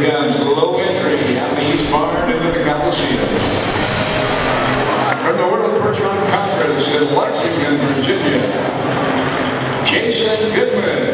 comes low entry out of the east barn into the Coliseum. From the World Percheron Conference in Lexington, Virginia, Jason Goodman.